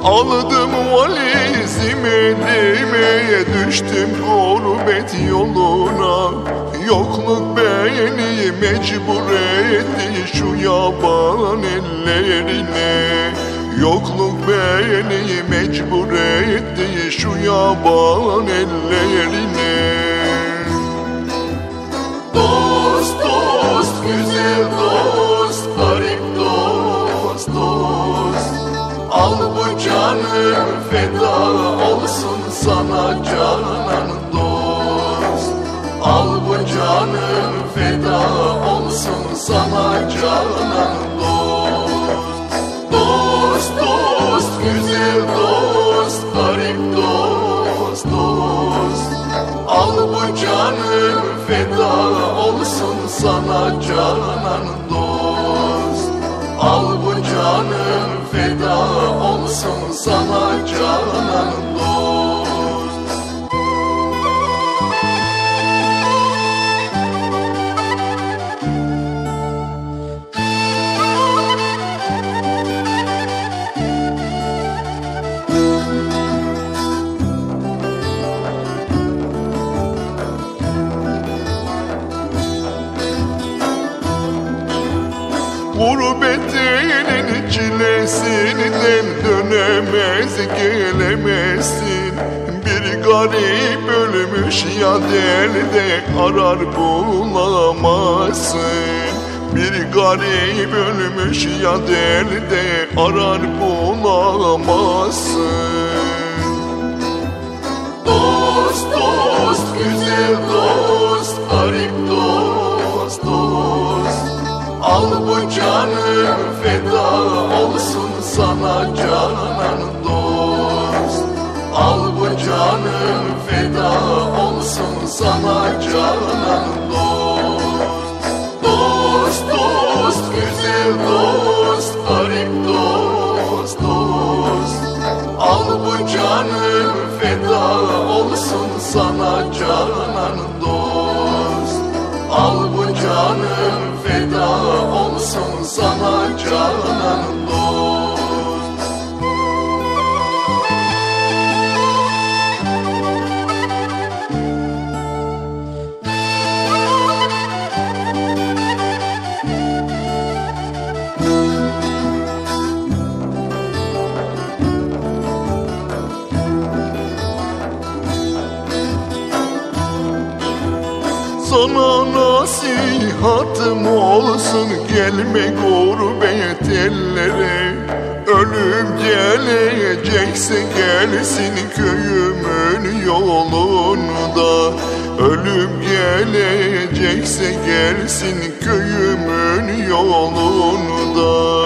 Aldım valizimi elimeye, düştüm gurbet yoluna. Yokluk beni mecbur etti şu yaban ellerine. Yokluk beni mecbur etti şu yaban ellerine. Dost dost güzel dost, garip dost dost, al bu canım feda olsun sana canan dost. Al bu canım feda olsun sana canan dost. Dost dost güzel dost, garip dost dost, al bu canım feda olsun sana canan dost. Al bu canım feda olsun sana canan dost. Gurbetinin çilesinden dönemez gelemezsin. Bir garip ölmüş ya derde arar bulamazsın. Bir garip ölmüş ya derde arar bulamazsın. Dost dost güzel dost, garip dost dost, al bu canım feda olsun sana canan dost. Al bu canım feda olsun sana canan dost. Dost dost güzel dost, garip dost dost, al bu canım feda olsun sana canan dost. Al bu canım feda olsun sana canan dost. Sana nasihatım olsun, gelme gurbet ellere. Ölüm gelecekse gelsin köyümün yolunda. Ölüm gelecekse gelsin köyümün yolunda.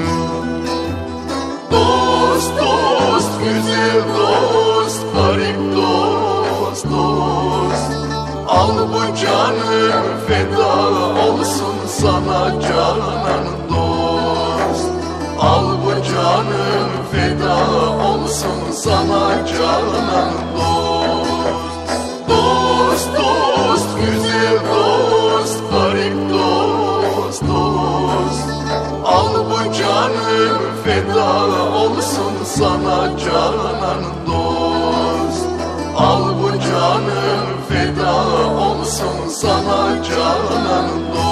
Dost dost güzel dost, garip dost dost, al bu canım feda olsun sana canan dost. Al bu canım feda olsun sana canan dost. Dost dost güzel dost, garip dost dost, al bu canım feda olsun sana canan dost. Al bu canım feda olsun sana canan dost.